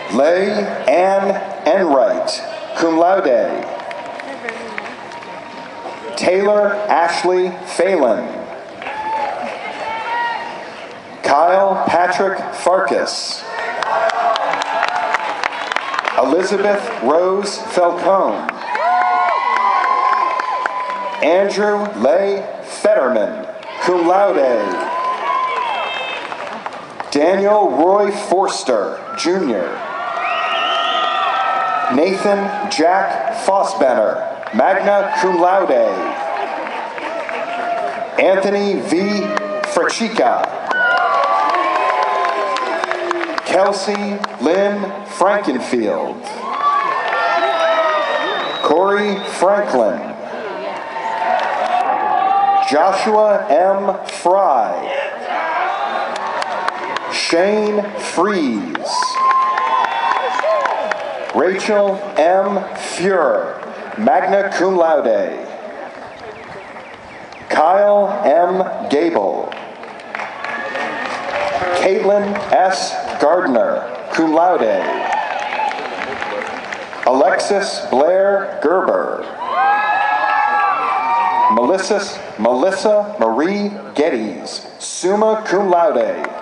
Lay Ann Enright, cum laude. Taylor Ashley Phelan. Kyle Patrick Farkas. Elizabeth Rose Falcone. Andrew Leigh Fetterman, cum laude. Daniel Roy Forster, Jr. Nathan Jack Fossbenner, magna cum laude. Anthony V. Frachica. Kelsey Lynn Frankenfield. Corey Franklin. Joshua M. Fry. Shane Fries. Rachel M. Fuhrer, magna cum laude. Kyle M. Gable. Caitlin S. Gardner, cum laude. Alexis Blair Gerber. Melissa Marie Geddes, summa cum laude.